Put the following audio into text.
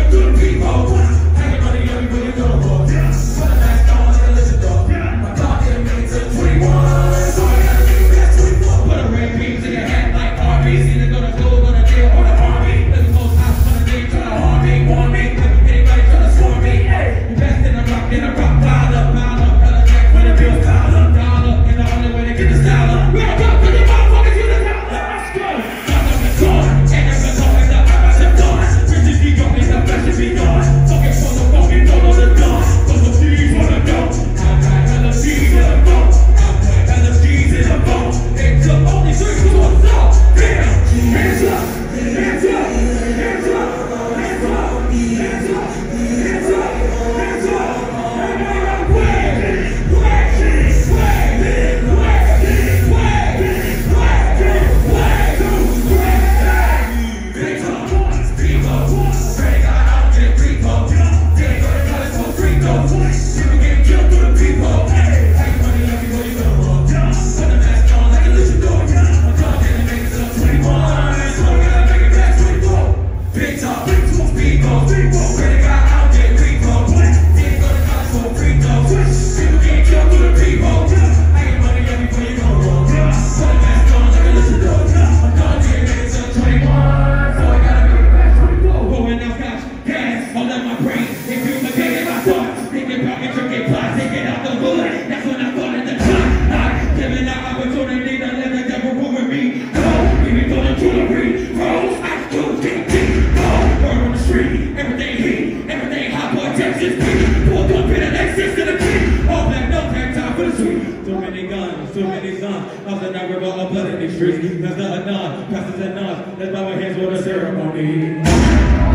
Too many sons, lost in that river of blood in these streets. That's not enough, passes and nuns. Let's bow our hands for the ceremony.